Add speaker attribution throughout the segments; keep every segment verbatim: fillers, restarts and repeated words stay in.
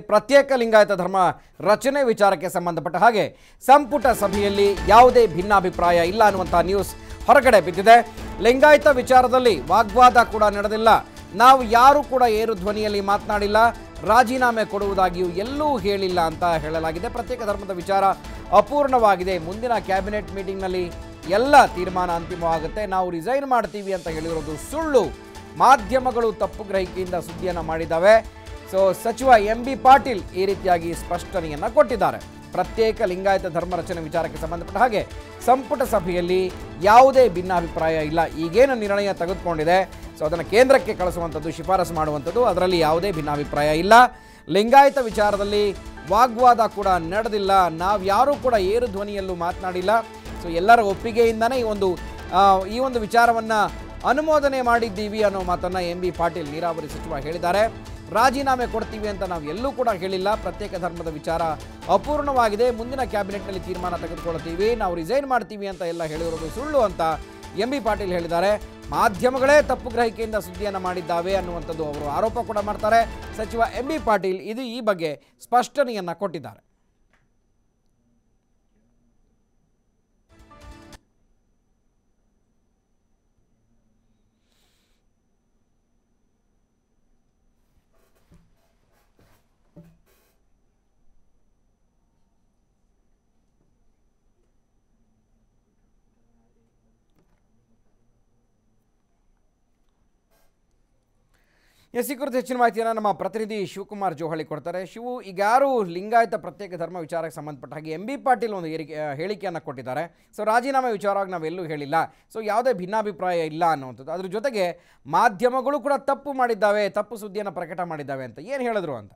Speaker 1: ಪ್ರತ್ಯೇಕ ಲಿಂಗಾಯತ ಧರ್ಮ ರಚನೆ ವಿಚಾರಕ್ಕೆ ಸಂಬಂಧಪಟ್ಟ ಹಾಗೆ ಸಂಪುಟ ಸಭೆಯಲ್ಲಿ ಯಾವುದೇ ಭಿನ್ನಾಭಿಪ್ರಾಯ ಇಲ್ಲ ಅನ್ನುವಂಥ ನ್ಯೂಸ್ ಹೊರಗಡೆ ಬಿದ್ದಿದೆ. ಲಿಂಗಾಯತ ವಿಚಾರದಲ್ಲಿ ವಾಗ್ವಾದ ಕೂಡ ನಡೆದಿಲ್ಲ, ನಾವು ಯಾರು ಕೂಡ ಏರು ಧ್ವನಿಯಲ್ಲಿ ಮಾತನಾಡಿಲ್ಲ, ರಾಜೀನಾಮೆ ಕೊಡುವುದಾಗಿಯೂ ಎಲ್ಲೂ ಹೇಳಿಲ್ಲ ಅಂತ ಹೇಳಲಾಗಿದೆ. ಪ್ರತ್ಯೇಕ ಧರ್ಮದ ವಿಚಾರ ಅಪೂರ್ಣವಾಗಿದೆ, ಮುಂದಿನ ಕ್ಯಾಬಿನೆಟ್ ಮೀಟಿಂಗ್ನಲ್ಲಿ ಎಲ್ಲ ತೀರ್ಮಾನ ಅಂತಿಮವಾಗುತ್ತೆ, ನಾವು ರಿಸೈನ್ ಮಾಡ್ತೀವಿ ಅಂತ ಹೇಳಿರೋದು ಸುಳ್ಳು, ಮಾಧ್ಯಮಗಳು ತಪ್ಪು ಗ್ರಹಿಕೆಯಿಂದ ಸುದ್ದಿಯನ್ನು ಮಾಡಿದ್ದಾವೆ. ಸೊ ಸಚಿವ ಎಂ ಬಿ ಪಾಟೀಲ್ ಈ ರೀತಿಯಾಗಿ ಸ್ಪಷ್ಟನೆಯನ್ನು ಕೊಟ್ಟಿದ್ದಾರೆ. ಪ್ರತ್ಯೇಕ ಲಿಂಗಾಯತ ಧರ್ಮ ರಚನೆ ವಿಚಾರಕ್ಕೆ ಸಂಬಂಧಪಟ್ಟ ಹಾಗೆ ಸಂಪುಟ ಸಭೆಯಲ್ಲಿ ಯಾವುದೇ ಭಿನ್ನಾಭಿಪ್ರಾಯ ಇಲ್ಲ, ಈಗೇನು ನಿರ್ಣಯ ತೆಗೆದುಕೊಂಡಿದೆ ಸೊ ಅದನ್ನು ಕೇಂದ್ರಕ್ಕೆ ಕಳಿಸುವಂಥದ್ದು, ಶಿಫಾರಸು ಮಾಡುವಂಥದ್ದು, ಅದರಲ್ಲಿ ಯಾವುದೇ ಭಿನ್ನಾಭಿಪ್ರಾಯ ಇಲ್ಲ. ಲಿಂಗಾಯತ ವಿಚಾರದಲ್ಲಿ ವಾಗ್ವಾದ ಕೂಡ ನಡೆದಿಲ್ಲ, ನಾವು ಯಾರೂ ಕೂಡ ಏರು ಧ್ವನಿಯಲ್ಲೂ ಮಾತನಾಡಿಲ್ಲ. ಸೊ ಎಲ್ಲರ ಒಪ್ಪಿಗೆಯಿಂದನೇ ಈ ಒಂದು ಈ ಒಂದು ವಿಚಾರವನ್ನು ಅನುಮೋದನೆ ಮಾಡಿದ್ದೀವಿ ಅನ್ನೋ ಮಾತನ್ನು ಎಂ ಬಿ ಪಾಟೀಲ್ ನೀರಾವರಿ ಸಚಿವ ಹೇಳಿದ್ದಾರೆ. ರಾಜೀನಾಮೆ ಕೊಡ್ತೀವಿ ಅಂತ ನಾವು ಎಲ್ಲೂ ಕೂಡ ಹೇಳಿಲ್ಲ, ಪ್ರತ್ಯೇಕ ಧರ್ಮದ ವಿಚಾರ ಅಪೂರ್ಣವಾಗಿದೆ, ಮುಂದಿನ ಕ್ಯಾಬಿನೆಟ್ನಲ್ಲಿ ತೀರ್ಮಾನ ತೆಗೆದುಕೊಳ್ತೀವಿ, ನಾವು ರಿಸೈನ್ ಮಾಡ್ತೀವಿ ಅಂತ ಎಲ್ಲ ಹೇಳಿರೋದು ಸುಳ್ಳು ಅಂತ ಎಂ ಬಿ ಪಾಟೀಲ್ ಹೇಳಿದ್ದಾರೆ. ಮಾಧ್ಯಮಗಳೇ ತಪ್ಪು ಗ್ರಹಿಕೆಯಿಂದ ಸುದ್ದಿಯನ್ನು ಮಾಡಿದ್ದಾವೆ ಅನ್ನುವಂಥದ್ದು ಅವರು ಆರೋಪ ಕೂಡ ಮಾಡ್ತಾರೆ. ಸಚಿವ ಎಂ ಬಿ ಪಾಟೀಲ್ ಇದು ಈ ಬಗ್ಗೆ ಸ್ಪಷ್ಟನೆಯನ್ನು ಕೊಟ್ಟಿದ್ದಾರೆ. ಎಸ್ ಈ ಕುರಿತು ಹೆಚ್ಚಿನ ಮಾಹಿತಿಯನ್ನು ನಮ್ಮ ಪ್ರತಿನಿಧಿ ಶಿವಕುಮಾರ್ ಜೋಹಳಿ ಕೊಡ್ತಾರೆ. ಶಿವು, ಈಗ ಯಾರು ಲಿಂಗಾಯತ ಪ್ರತ್ಯೇಕ ಧರ್ಮ ವಿಚಾರಕ್ಕೆ ಸಂಬಂಧಪಟ್ಟ ಹಾಗೆ ಎಂ ಬಿ ಪಾಟೀಲ್ ಒಂದು ಏರಿಕೆ ಹೇಳಿಕೆಯನ್ನು ಕೊಟ್ಟಿದ್ದಾರೆ. ಸೊ ರಾಜೀನಾಮೆ ವಿಚಾರವಾಗಿ ನಾವೆಲ್ಲೂ ಹೇಳಿಲ್ಲ, ಸೊ ಯಾವುದೇ ಭಿನ್ನಾಭಿಪ್ರಾಯ ಇಲ್ಲ ಅನ್ನುವಂಥದ್ದು. ಅದ್ರ ಜೊತೆಗೆ ಮಾಧ್ಯಮಗಳು ಕೂಡ ತಪ್ಪು ಮಾಡಿದ್ದಾವೆ, ತಪ್ಪು ಸುದ್ದಿಯನ್ನು ಪ್ರಕಟ ಮಾಡಿದ್ದಾವೆ ಅಂತ ಏನು ಹೇಳಿದ್ರು ಅಂತ.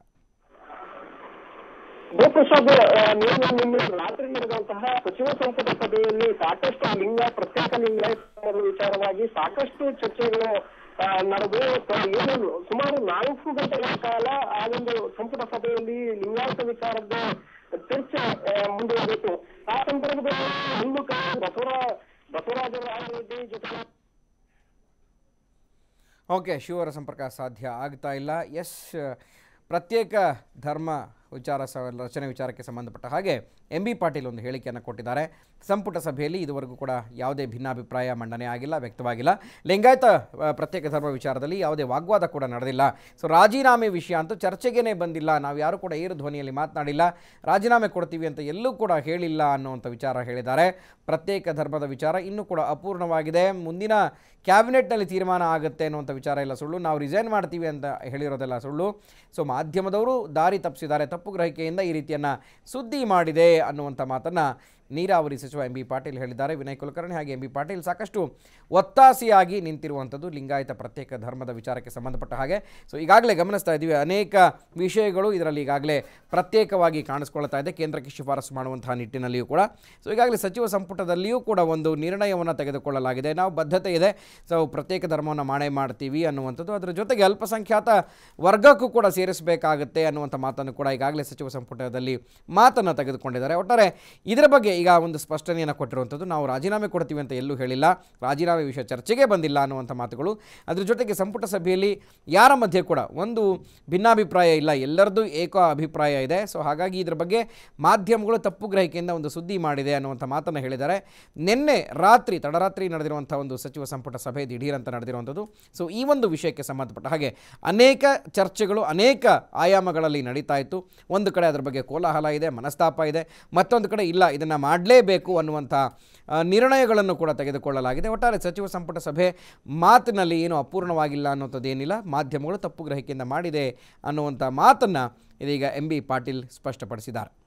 Speaker 2: ಗೋಪ್ರಸಾದ್, ನಿನ್ನೆ ರಾತ್ರಿ ನಡೆದಂತಹ ಸಚಿವ ಸಂಪುಟ ಸಭೆಯಲ್ಲಿ ಸಾಕಷ್ಟು ಲಿಂಗ ಪ್ರತ್ಯೇಕ ಲಿಂಗಾಯತ ವಿಚಾರವಾಗಿ ಸಾಕಷ್ಟು ಚರ್ಚೆಗಳು ನಡೆದು ಏನು ಸುಮಾರು ನಾಲ್ಕು ಗಂಟೆಗಳ ಕಾಲ ಆ ಒಂದು ಸಂಪುಟ ಸಭೆಯಲ್ಲಿ ಲಿಂಗಾಯತ ವಿಚಾರದ ಚರ್ಚೆ ಮುಂದುವರಿಯಿತು. ಆ ಸಂದರ್ಭದಲ್ಲಿ ಒಂದು ಬಸವರ ಬಸವರಾಜ ರಾಯರೆಡ್ಡಿ ಜೊತೆ
Speaker 1: ಓಕೆ ಶಿವರ ಸಂಪರ್ಕ ಸಾಧ್ಯ ಆಗ್ತಾ ಇಲ್ಲ. ಎಸ್, ಪ್ರತ್ಯೇಕ ಧರ್ಮ ವಿಚಾರ ಸ ರಚನೆ ವಿಚಾರಕ್ಕೆ ಸಂಬಂಧಪಟ್ಟ ಹಾಗೆ ಎಂ ಬಿ ಪಾಟೀಲ್ ಒಂದು ಹೇಳಿಕೆಯನ್ನು ಕೊಟ್ಟಿದ್ದಾರೆ. ಸಂಪುಟ ಸಭೆಯಲ್ಲಿ ಇದುವರೆಗೂ ಕೂಡ ಯಾವುದೇ ಭಿನ್ನಾಭಿಪ್ರಾಯ ಮಂಡನೆ ಆಗಿಲ್ಲ, ವ್ಯಕ್ತವಾಗಿಲ್ಲ. ಲಿಂಗಾಯತ ಪ್ರತ್ಯೇಕ ಧರ್ಮ ವಿಚಾರದಲ್ಲಿ ಯಾವುದೇ ವಾಗ್ವಾದ ಕೂಡ ನಡೆದಿಲ್ಲ. ಸೊ ರಾಜೀನಾಮೆ ವಿಷಯ ಅಂತೂ ಚರ್ಚೆಗೇ ಬಂದಿಲ್ಲ, ನಾವು ಯಾರು ಕೂಡ ಏರು ಧ್ವನಿಯಲ್ಲಿ ಮಾತನಾಡಿಲ್ಲ, ರಾಜೀನಾಮೆ ಕೊಡ್ತೀವಿ ಅಂತ ಎಲ್ಲೂ ಕೂಡ ಹೇಳಿಲ್ಲ ಅನ್ನುವಂಥ ವಿಚಾರ ಹೇಳಿದ್ದಾರೆ. ಪ್ರತ್ಯೇಕ ಧರ್ಮದ ವಿಚಾರ ಇನ್ನೂ ಕೂಡ ಅಪೂರ್ಣವಾಗಿದೆ, ಮುಂದಿನ ಕ್ಯಾಬಿನೆಟ್ನಲ್ಲಿ ತೀರ್ಮಾನ ಆಗುತ್ತೆ ಅನ್ನುವಂಥ ವಿಚಾರ ಎಲ್ಲ ಸುಳ್ಳು, ನಾವು ರಿಸೈನ್ ಮಾಡ್ತೀವಿ ಅಂತ ಹೇಳಿರೋದೆಲ್ಲ ಸುಳ್ಳು. ಸೊ ಮಾಧ್ಯಮದವರು ದಾರಿ ತಪ್ಪಿಸಿದ್ದಾರೆ, ತಪ್ಪು ಗ್ರಹಿಕೆಯಿಂದ ಈ ರೀತಿಯನ್ನು ಸುದ್ದಿ ಮಾಡಿದೆ ಅನ್ನುವಂಥ ಮಾತನ್ನು ನೀರಾವರಿ ಸಚಿವ ಎಂ ಬಿ ಪಾಟೀಲ್ ಹೇಳಿದ್ದಾರೆ. ವಿನಯ್ ಕುಲಕರ್ಣಿ ಹಾಗೆ ಎಂ ಬಿ ಪಾಟೀಲ್ ಸಾಕಷ್ಟು ಒತ್ತಾಸೆಯಾಗಿ ನಿಂತಿರುವಂಥದ್ದು ಲಿಂಗಾಯತ ಪ್ರತ್ಯೇಕ ಧರ್ಮದ ವಿಚಾರಕ್ಕೆ ಸಂಬಂಧಪಟ್ಟ ಹಾಗೆ. ಸೊ ಈಗಾಗಲೇ ಗಮನಿಸ್ತಾ ಇದ್ದೀವಿ, ಅನೇಕ ವಿಷಯಗಳು ಇದರಲ್ಲಿ ಈಗಾಗಲೇ ಪ್ರತ್ಯೇಕವಾಗಿ ಕಾಣಿಸ್ಕೊಳ್ತಾ ಇದೆ, ಕೇಂದ್ರಕ್ಕೆ ಶಿಫಾರಸು ಮಾಡುವಂತಹ ನಿಟ್ಟಿನಲ್ಲಿಯೂ ಕೂಡ. ಸೊ ಈಗಾಗಲೇ ಸಚಿವ ಸಂಪುಟದಲ್ಲಿಯೂ ಕೂಡ ಒಂದು ನಿರ್ಣಯವನ್ನು ತೆಗೆದುಕೊಳ್ಳಲಾಗಿದೆ, ನಾವು ಬದ್ಧತೆ ಇದೆ, ಸೊ ಪ್ರತ್ಯೇಕ ಧರ್ಮವನ್ನು ಮಾಡೇ ಮಾಡ್ತೀವಿ ಅನ್ನುವಂಥದ್ದು. ಅದರ ಜೊತೆಗೆ ಅಲ್ಪಸಂಖ್ಯಾತ ವರ್ಗಕ್ಕೂ ಕೂಡ ಸೇರಿಸಬೇಕಾಗುತ್ತೆ ಅನ್ನುವಂಥ ಮಾತನ್ನು ಕೂಡ ಈಗಾಗಲೇ ಸಚಿವ ಸಂಪುಟದಲ್ಲಿ ಮಾತನ್ನು ತೆಗೆದುಕೊಂಡಿದ್ದಾರೆ. ಒಟ್ಟಾರೆ ಇದರ ಬಗ್ಗೆ ಈಗ ಒಂದು ಸ್ಪಷ್ಟನೆಯನ್ನು ಕೊಟ್ಟಿರುವಂಥದ್ದು, ನಾವು ರಾಜೀನಾಮೆ ಕೊಡ್ತೀವಿ ಅಂತ ಎಲ್ಲೂ ಹೇಳಿಲ್ಲ, ರಾಜೀನಾಮೆ ವಿಷಯ ಚರ್ಚೆಗೆ ಬಂದಿಲ್ಲ ಅನ್ನುವಂಥ ಮಾತುಗಳು. ಅದರ ಜೊತೆಗೆ ಸಂಪುಟ ಸಭೆಯಲ್ಲಿ ಯಾರ ಮಧ್ಯೆ ಕೂಡ ಒಂದು ಭಿನ್ನಾಭಿಪ್ರಾಯ ಇಲ್ಲ, ಎಲ್ಲರದ್ದು ಏಕ ಅಭಿಪ್ರಾಯ ಇದೆ. ಸೊ ಹಾಗಾಗಿ ಇದರ ಬಗ್ಗೆ ಮಾಧ್ಯಮಗಳು ತಪ್ಪು ಗ್ರಹಿಕೆಯಿಂದ ಒಂದು ಸುದ್ದಿ ಮಾಡಿದೆ ಅನ್ನುವಂಥ ಮಾತನ್ನು ಹೇಳಿದ್ದಾರೆ. ನಿನ್ನೆ ರಾತ್ರಿ ತಡರಾತ್ರಿ ನಡೆದಿರುವಂಥ ಒಂದು ಸಚಿವ ಸಂಪುಟ ಸಭೆ ದಿಢೀರ್ ಅಂತ ನಡೆದಿರುವಂಥದ್ದು. ಸೊ ಈ ಒಂದು ವಿಷಯಕ್ಕೆ ಸಂಬಂಧಪಟ್ಟ ಹಾಗೆ ಅನೇಕ ಚರ್ಚೆಗಳು ಅನೇಕ ಆಯಾಮಗಳಲ್ಲಿ ನಡೀತಾ ಇತ್ತು. ಒಂದು ಕಡೆ ಅದರ ಬಗ್ಗೆ ಕೋಲಾಹಲ ಇದೆ, ಮನಸ್ತಾಪ ಇದೆ, ಮತ್ತೊಂದು ಕಡೆ ಇಲ್ಲ ಇದನ್ನು ಮಾಡಲೇಬೇಕು ಅನ್ನುವಂಥ ನಿರ್ಣಯಗಳನ್ನು ಕೂಡ ತೆಗೆದುಕೊಳ್ಳಲಾಗಿದೆ. ಒಟ್ಟಾರೆ ಸಚಿವ ಸಂಪುಟ ಸಭೆ ಮಾತಿನಲ್ಲಿ ಏನು ಅಪೂರ್ಣವಾಗಿಲ್ಲ ಅನ್ನೋಂಥದ್ದೇನಿಲ್ಲ, ಮಾಧ್ಯಮಗಳು ತಪ್ಪು ಗ್ರಹಿಕೆಯಿಂದ ಮಾಡಿದೆ ಅನ್ನುವಂಥ ಮಾತನ್ನು ಇದೀಗ ಎಂ ಬಿ ಪಾಟೀಲ್ ಸ್ಪಷ್ಟಪಡಿಸಿದ್ದಾರೆ.